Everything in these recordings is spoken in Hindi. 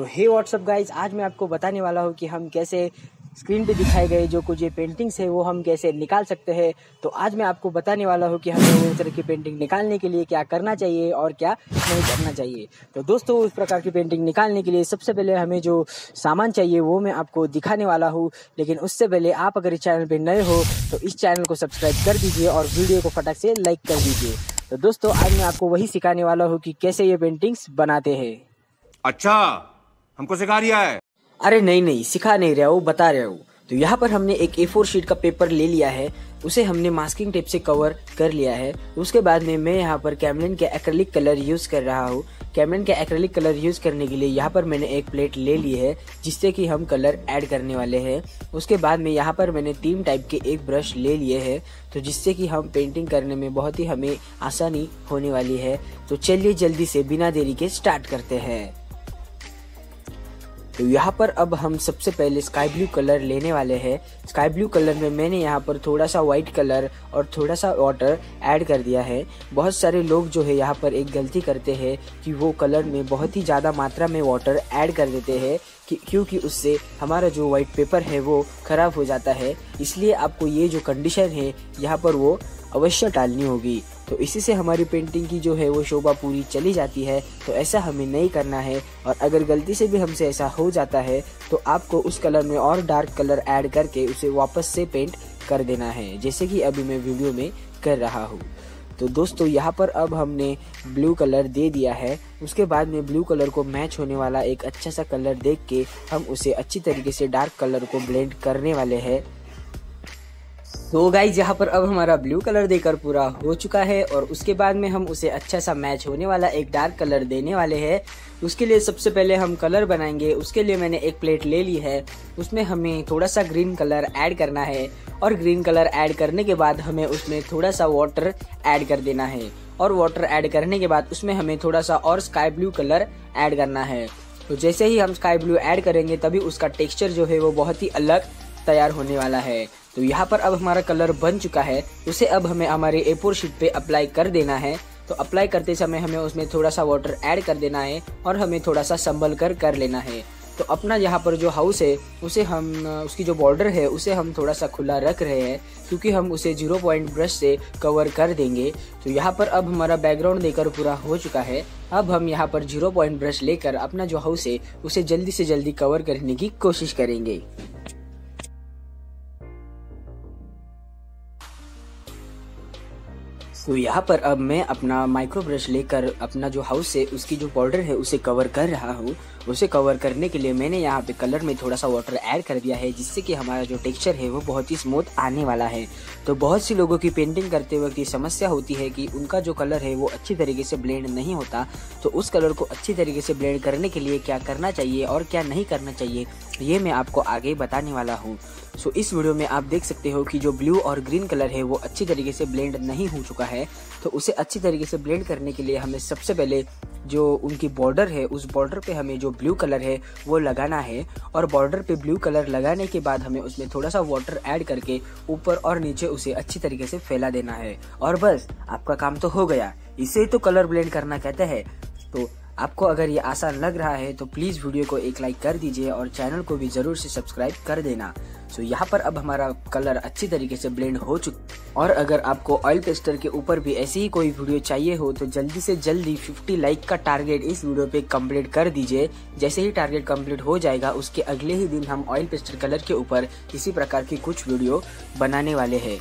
तो हे व्हाट्सअप गाइज, आज मैं आपको बताने वाला हूँ कि हम कैसे स्क्रीन पे दिखाए गए जो कुछ ये पेंटिंग्स है वो हम कैसे निकाल सकते हैं। तो आज मैं आपको बताने वाला हूँ कि हमें वो तरह की पेंटिंग निकालने के लिए क्या करना चाहिए और क्या नहीं करना चाहिए। तो दोस्तों, उस प्रकार की पेंटिंग निकालने के लिए सबसे पहले हमें जो सामान चाहिए वो मैं आपको दिखाने वाला हूँ। लेकिन उससे पहले आप अगर इस चैनल पर नए हो तो इस चैनल को सब्सक्राइब कर दीजिए और वीडियो को फटाक से लाइक कर दीजिए। तो दोस्तों, आज मैं आपको वही सिखाने वाला हूँ कि कैसे ये पेंटिंग्स बनाते हैं। अच्छा, हमको सिखा रिया है? अरे नहीं, सिखा नहीं रहा हूँ, बता रहा हूँ। तो यहाँ पर हमने एक A4 शीट का पेपर ले लिया है, उसे हमने मास्किंग टेप से कवर कर लिया है। उसके बाद में मैं यहाँ पर कैमलिन के एक्रेलिक कलर यूज कर रहा हूँ। कैमलिन के एक्रेलिक कलर यूज करने के लिए यहाँ पर मैंने एक प्लेट ले ली है जिससे कि हम कलर ऐड करने वाले हैं। उसके बाद में यहाँ पर मैंने 3 टाइप के एक ब्रश ले लिए हैं, तो जिससे कि हम पेंटिंग करने में बहुत ही हमें आसानी होने वाली है। तो चलिए जल्दी से बिना देरी के स्टार्ट करते हैं। तो यहाँ पर अब हम सबसे पहले स्काई ब्लू कलर लेने वाले हैं। स्काई ब्लू कलर में मैंने यहाँ पर थोड़ा सा व्हाइट कलर और थोड़ा सा वाटर ऐड कर दिया है। बहुत सारे लोग जो है यहाँ पर एक गलती करते हैं कि वो कलर में बहुत ही ज़्यादा मात्रा में वाटर ऐड कर देते हैं क्योंकि उससे हमारा जो व्हाइट पेपर है वो ख़राब हो जाता है। इसलिए आपको ये जो कंडीशन है यहाँ पर वो अवश्य टालनी होगी। तो इसी से हमारी पेंटिंग की जो है वो शोभा पूरी चली जाती है। तो ऐसा हमें नहीं करना है, और अगर गलती से भी हमसे ऐसा हो जाता है तो आपको उस कलर में और डार्क कलर ऐड करके उसे वापस से पेंट कर देना है, जैसे कि अभी मैं वीडियो में कर रहा हूँ। तो दोस्तों, यहाँ पर अब हमने ब्लू कलर दे दिया है। उसके बाद में ब्लू कलर को मैच होने वाला एक अच्छा सा कलर देख के हम उसे अच्छी तरीके से डार्क कलर को ब्लेंड करने वाले हैं। तो गाइज, यहाँ पर अब हमारा ब्लू कलर देकर पूरा हो चुका है, और उसके बाद में हम उसे अच्छा सा मैच होने वाला एक डार्क कलर देने वाले हैं। उसके लिए सबसे पहले हम कलर बनाएंगे। उसके लिए मैंने एक प्लेट ले ली है, उसमें हमें थोड़ा सा ग्रीन कलर ऐड करना है, और ग्रीन कलर ऐड करने के बाद हमें उसमें थोड़ा सा वाटर ऐड कर देना है, और वाटर ऐड करने के बाद उसमें हमें थोड़ा सा और स्काई ब्लू कलर ऐड करना है। तो जैसे ही हम स्काई ब्लू ऐड करेंगे तभी उसका टेक्सचर जो है वो बहुत ही अलग तैयार होने वाला है। तो यहाँ पर अब हमारा कलर बन चुका है, उसे अब हमें हमारे A4 शीट पे अप्लाई कर देना है। तो अप्लाई करते समय हमें उसमें थोड़ा सा वाटर ऐड कर देना है, और हमें थोड़ा सा संभल कर लेना है। तो अपना यहाँ पर जो हाउस है उसे हम उसकी जो बॉर्डर है उसे हम थोड़ा सा खुला रख रहे हैं, क्योंकि हम उसे 0 पॉइंट ब्रश से कवर कर देंगे। तो यहाँ पर अब हमारा बैकग्राउंड देकर पूरा हो चुका है। अब हम यहाँ पर 0 पॉइंट ब्रश लेकर अपना जो हाउस है उसे जल्दी से जल्दी कवर करने की कोशिश करेंगे। तो यहाँ पर अब मैं अपना माइक्रो ब्रश लेकर अपना जो हाउस है उसकी जो बॉर्डर है उसे कवर कर रहा हूँ। उसे कवर करने के लिए मैंने यहाँ पे कलर में थोड़ा सा वाटर ऐड कर दिया है, जिससे कि हमारा जो टेक्सचर है वो बहुत ही स्मूथ आने वाला है। तो बहुत सी लोगों की पेंटिंग करते वक्त ये समस्या होती है कि उनका जो कलर है वो अच्छी तरीके से ब्लेंड नहीं होता। तो उस कलर को अच्छी तरीके से ब्लेंड करने के लिए क्या करना चाहिए और क्या नहीं करना चाहिए, ये मैं आपको आगे बताने वाला हूँ। सो इस वीडियो में आप देख सकते हो कि जो ब्लू और ग्रीन कलर है वो अच्छी तरीके से ब्लेंड नहीं हो चुका है। तो उसे अच्छी तरीके से ब्लेंड करने के लिए हमें सबसे पहले जो उनकी बॉर्डर है उस बॉर्डर पे हमें जो ब्लू कलर है वो लगाना है, और बॉर्डर पे ब्लू कलर लगाने के बाद हमें उसमें थोड़ा सा वाटर ऐड करके ऊपर और नीचे उसे अच्छी तरीके से फैला देना है, और बस आपका काम तो हो गया। इसे तो कलर ब्लेंड करना कहते हैं। तो आपको अगर ये आसान लग रहा है तो प्लीज़ वीडियो को एक लाइक कर दीजिए और चैनल को भी ज़रूर से सब्सक्राइब कर देना। सो यहाँ पर अब हमारा कलर अच्छी तरीके से ब्लेंड हो चुका। और अगर आपको ऑयल पेस्टर के ऊपर भी ऐसी ही कोई वीडियो चाहिए हो तो जल्दी से जल्दी 50 लाइक का टारगेट इस वीडियो पे कंप्लीट कर दीजिए। जैसे ही टारगेट कंप्लीट हो जाएगा उसके अगले ही दिन हम ऑयल पेस्टर कलर के ऊपर इसी प्रकार की कुछ वीडियो बनाने वाले हैं।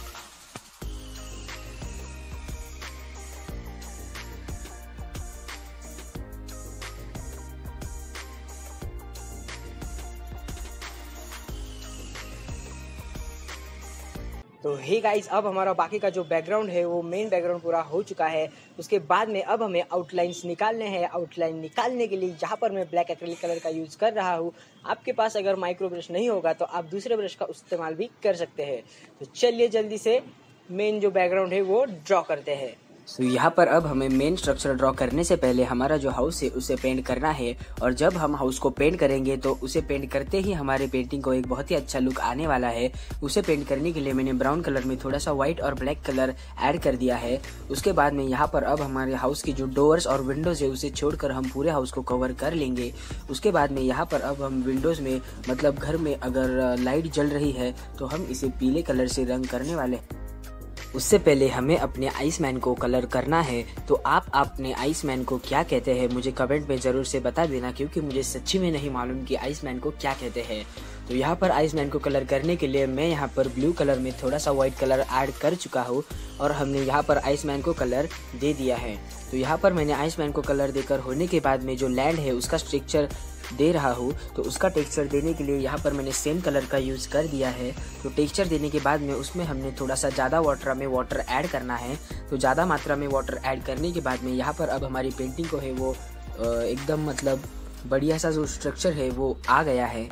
तो हे गाइस, अब हमारा बाकी का जो बैकग्राउंड है वो मेन बैकग्राउंड पूरा हो चुका है। उसके बाद में अब हमें आउटलाइंस निकालने हैं। आउटलाइन निकालने के लिए यहाँ पर मैं ब्लैक एक्रेलिक कलर का यूज़ कर रहा हूँ। आपके पास अगर माइक्रो ब्रश नहीं होगा तो आप दूसरे ब्रश का इस्तेमाल भी कर सकते हैं। तो चलिए जल्दी से मेन जो बैकग्राउंड है वो ड्रॉ करते हैं। तो यहाँ पर अब हमें मेन स्ट्रक्चर ड्रॉ करने से पहले हमारा जो हाउस है उसे पेंट करना है। और जब हम हाउस को पेंट करेंगे तो उसे पेंट करते ही हमारे पेंटिंग को एक बहुत ही अच्छा लुक आने वाला है। उसे पेंट करने के लिए मैंने ब्राउन कलर में थोड़ा सा व्हाइट और ब्लैक कलर ऐड कर दिया है। उसके बाद में यहाँ पर अब हमारे हाउस की जो डोर्स और विंडोज है उसे छोड़कर हम पूरे हाउस को कवर कर लेंगे। उसके बाद में यहाँ पर अब हम विंडोज में मतलब घर में अगर लाइट जल रही है तो हम इसे पीले कलर से रंग करने वाले हैं। उससे पहले हमें अपने आइसमैन को कलर करना है। तो आप अपने आइसमैन को क्या कहते हैं मुझे कमेंट में ज़रूर से बता देना, क्योंकि मुझे सच्ची में नहीं मालूम कि आइसमैन को क्या कहते हैं। तो यहाँ पर आइसमैन को कलर करने के लिए मैं यहाँ पर ब्लू कलर में थोड़ा सा व्हाइट कलर ऐड कर चुका हूँ और हमने यहाँ पर आइसमैन को कलर दे दिया है। तो यहाँ पर मैंने आइसमैन को कलर देकर होने के बाद में जो लैंड है उसका स्ट्रक्चर दे रहा हूँ। तो उसका टेक्सचर देने के लिए यहाँ पर मैंने सेम कलर का यूज़ कर दिया है। तो टेक्सचर देने के बाद में उसमें हमने थोड़ा सा ज़्यादा मात्रा में वाटर ऐड करना है। तो ज़्यादा मात्रा में वाटर ऐड करने के बाद में यहाँ पर अब हमारी पेंटिंग को है वो एकदम मतलब बढ़िया सा जो स्ट्रक्चर है वो आ गया है।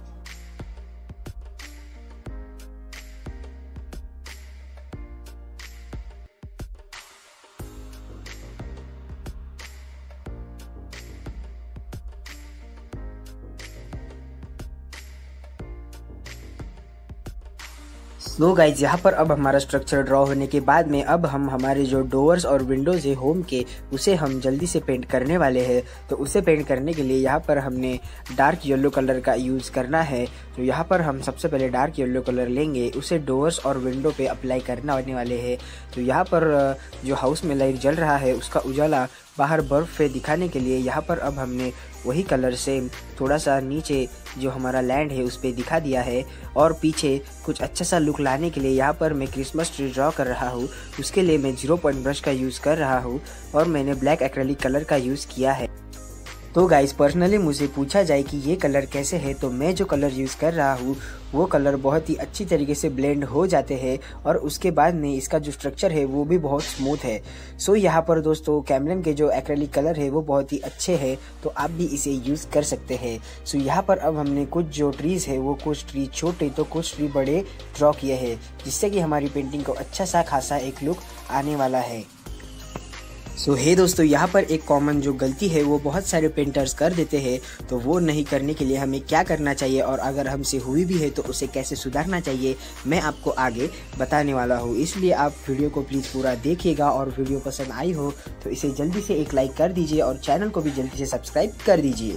लो गाइज, यहाँ पर अब हमारा स्ट्रक्चर ड्रॉ होने के बाद में अब हम हमारे जो डोर्स और विंडोज है होम के उसे हम जल्दी से पेंट करने वाले हैं। तो उसे पेंट करने के लिए यहाँ पर हमने डार्क येलो कलर का यूज़ करना है। तो यहाँ पर हम सबसे पहले डार्क येलो कलर लेंगे, उसे डोर्स और विंडो पे अप्लाई करने होने वाले हैं। तो यहाँ पर जो हाउस में लाइट जल रहा है उसका उजाला बाहर बर्फ पे दिखाने के लिए यहाँ पर अब हमने वही कलर से थोड़ा सा नीचे जो हमारा लैंड है उस पर दिखा दिया है। और पीछे कुछ अच्छा सा लुक लाने के लिए यहाँ पर मैं क्रिसमस ट्री ड्रॉ कर रहा हूँ। उसके लिए मैं 0 पॉइंट ब्रश का यूज़ कर रहा हूँ और मैंने ब्लैक एक्रेलिक कलर का यूज़ किया है। तो गाइस, पर्सनली मुझे पूछा जाए कि ये कलर कैसे है, तो मैं जो कलर यूज़ कर रहा हूँ वो कलर बहुत ही अच्छी तरीके से ब्लेंड हो जाते हैं और उसके बाद में इसका जो स्ट्रक्चर है वो भी बहुत स्मूथ है। सो यहाँ पर दोस्तों कैमलिन के जो एक्रेलिक कलर है वो बहुत ही अच्छे हैं, तो आप भी इसे यूज़ कर सकते हैं। सो यहाँ पर अब हमने कुछ जो ट्रीज़ है वो कुछ ट्री छोटे तो कुछ ट्री बड़े ड्रॉ किए हैं, जिससे कि हमारी पेंटिंग को अच्छा सा खासा एक लुक आने वाला है। सो हे दोस्तों, यहाँ पर एक कॉमन जो गलती है वो बहुत सारे पेंटर्स कर देते हैं, तो वो नहीं करने के लिए हमें क्या करना चाहिए और अगर हमसे हुई भी है तो उसे कैसे सुधारना चाहिए मैं आपको आगे बताने वाला हूँ। इसलिए आप वीडियो को प्लीज़ पूरा देखिएगा और वीडियो पसंद आई हो तो इसे जल्दी से एक लाइक कर दीजिए और चैनल को भी जल्दी से सब्सक्राइब कर दीजिए।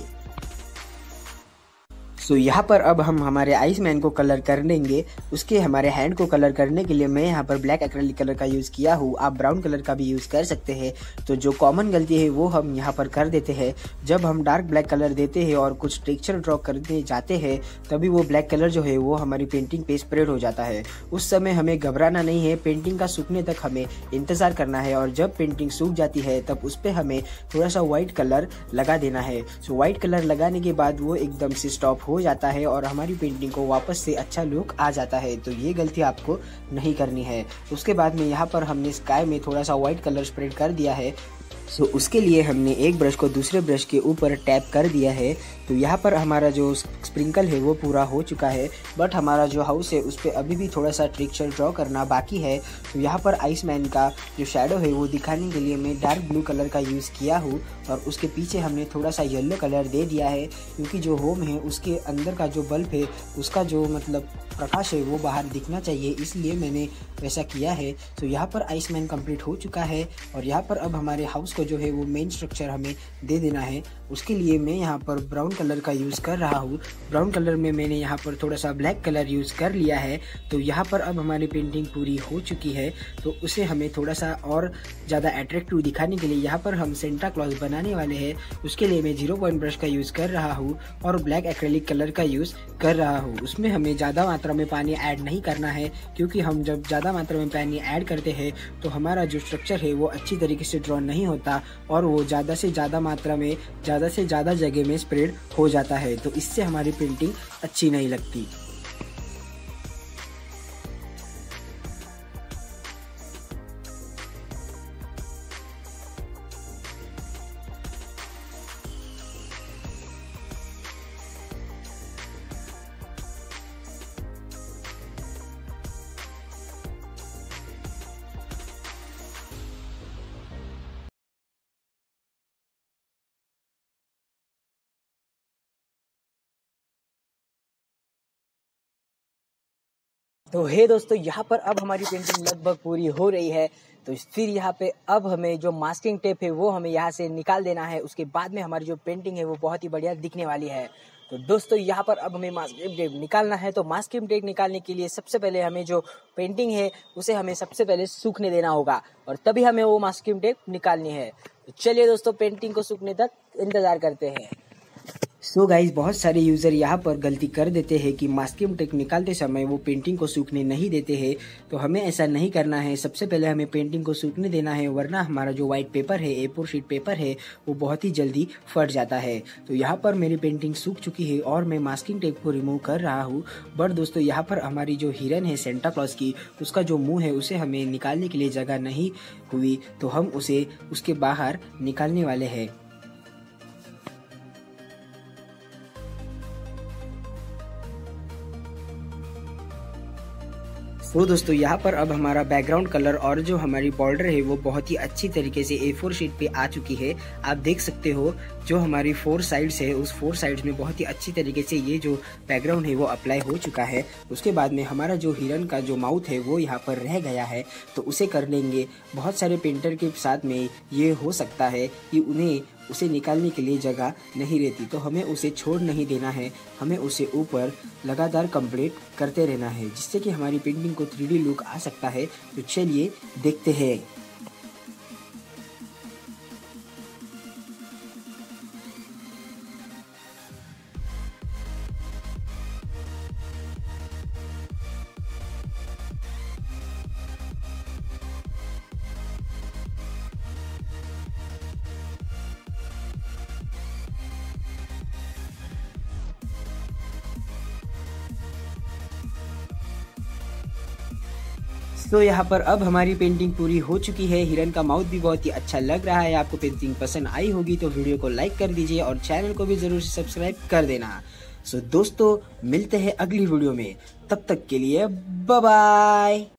सो यहाँ पर अब हम हमारे आइसमैन को कलर कर लेंगे। उसके हमारे हैंड को कलर करने के लिए मैं यहाँ पर ब्लैक एक्रेलिक कलर का यूज़ किया हूँ, आप ब्राउन कलर का भी यूज़ कर सकते हैं। तो जो कॉमन गलती है वो हम यहाँ पर कर देते हैं, जब हम डार्क ब्लैक कलर देते हैं और कुछ टेक्सचर ड्रॉ करने जाते हैं तभी वो ब्लैक कलर जो है वो हमारी पेंटिंग पे स्प्रेड हो जाता है। उस समय हमें घबराना नहीं है, पेंटिंग का सूखने तक हमें इंतज़ार करना है और जब पेंटिंग सूख जाती है तब उस पर हमें थोड़ा सा व्हाइट कलर लगा देना है। सो व्हाइट कलर लगाने के बाद वो एकदम से स्टॉप हो जाता है और हमारी पेंटिंग को वापस से अच्छा लुक आ जाता है। तो ये गलती आपको नहीं करनी है। उसके बाद में यहाँ पर हमने स्काई में थोड़ा सा व्हाइट कलर स्प्रेड कर दिया है। सो उसके लिए हमने एक ब्रश को दूसरे ब्रश के ऊपर टैप कर दिया है। तो यहाँ पर हमारा जो स्प्रिंकल है वो पूरा हो चुका है, बट हमारा जो हाउस है उस पर अभी भी थोड़ा सा टेक्सचर ड्रॉ करना बाकी है। तो यहाँ पर आइसमैन का जो शैडो है वो दिखाने के लिए मैं डार्क ब्लू कलर का यूज़ किया हूँ और उसके पीछे हमने थोड़ा सा येलो कलर दे दिया है, क्योंकि जो होम है उसके अंदर का जो बल्ब है उसका जो मतलब प्रकाश है वो बाहर दिखना चाहिए, इसलिए मैंने वैसा किया है। तो यहाँ पर आइसमैन कंप्लीट हो चुका है और यहाँ पर अब हमारे हाउस को जो है वो मेन स्ट्रक्चर हमें दे देना है। उसके लिए मैं यहाँ पर ब्राउन कलर का यूज़ कर रहा हूँ। ब्राउन कलर में मैंने यहाँ पर थोड़ा सा ब्लैक कलर यूज़ कर लिया है। तो यहाँ पर अब हमारी पेंटिंग पूरी हो चुकी है, तो उसे हमें थोड़ा सा और ज़्यादा अट्रैक्टिव दिखाने के लिए यहाँ पर हम सेंटा क्लॉज बनाने वाले हैं। उसके लिए मैं 0 पॉइंट ब्रश का यूज़ कर रहा हूँ और ब्लैक एक्रेलिक कलर का यूज़ कर रहा हूँ। उसमें हमें ज़्यादा मात्रा में पानी ऐड नहीं करना है, क्योंकि हम जब ज़्यादा मात्रा में पानी ऐड करते हैं तो हमारा जो स्ट्रक्चर है वो अच्छी तरीके से ड्रॉ नहीं होता और वो ज़्यादा से ज़्यादा मात्रा में ज़्यादा से ज़्यादा जगह में स्प्रेड हो जाता है। तो इससे हमारी पेंटिंग अच्छी नहीं लगती। तो हे दोस्तों, यहाँ पर अब हमारी पेंटिंग लगभग पूरी हो रही है। तो फिर यहाँ पे अब हमें जो मास्किंग टेप है वो हमें यहाँ से निकाल देना है। उसके बाद में हमारी जो पेंटिंग है वो बहुत ही बढ़िया दिखने वाली है। तो दोस्तों यहाँ पर अब हमें मास्किंग टेप निकालना है। तो मास्किंग टेप निकालने के लिए सबसे पहले हमें जो पेंटिंग है उसे हमें सबसे पहले सूखने देना होगा और तभी हमें वो मास्किंग टेप निकालनी है। तो चलिए दोस्तों, पेंटिंग को सूखने तक इंतजार करते हैं। सो गाइज, बहुत सारे यूज़र यहाँ पर गलती कर देते हैं कि मास्किंग टेप निकालते समय वो पेंटिंग को सूखने नहीं देते हैं। तो हमें ऐसा नहीं करना है। सबसे पहले हमें पेंटिंग को सूखने देना है, वरना हमारा जो वाइट पेपर है, A4 शीट पेपर है, वो बहुत ही जल्दी फट जाता है। तो यहाँ पर मेरी पेंटिंग सूख चुकी है और मैं मास्किंग टेप को रिमूव कर रहा हूँ। बट दोस्तों, यहाँ पर हमारी जो हिरन है सेंटा क्लॉज की, उसका जो मुँह है उसे हमें निकालने के लिए जगह नहीं हुई, तो हम उसे उसके बाहर निकालने वाले हैं। तो दोस्तों, यहाँ पर अब हमारा बैकग्राउंड कलर और जो हमारी बॉर्डर है वो बहुत ही अच्छी तरीके से A4 शीट पे आ चुकी है। आप देख सकते हो जो हमारी 4 साइड्स है उस 4 साइड्स में बहुत ही अच्छी तरीके से ये जो बैकग्राउंड है वो अप्लाई हो चुका है। उसके बाद में हमारा जो हिरन का जो माउथ है वो यहाँ पर रह गया है, तो उसे कर लेंगे। बहुत सारे पेंटर के साथ में ये हो सकता है कि उन्हें उसे निकालने के लिए जगह नहीं रहती, तो हमें उसे छोड़ नहीं देना है। हमें उसे ऊपर लगातार कंप्लीट करते रहना है, जिससे कि हमारी पेंटिंग को 3D लुक आ सकता है। तो चलिए देखते हैं। तो यहाँ पर अब हमारी पेंटिंग पूरी हो चुकी है। हिरन का माउथ भी बहुत ही अच्छा लग रहा है। आपको पेंटिंग पसंद आई होगी तो वीडियो को लाइक कर दीजिए और चैनल को भी जरूर से सब्सक्राइब कर देना। सो दोस्तों, मिलते हैं अगली वीडियो में। तब तक के लिए बाय बाय।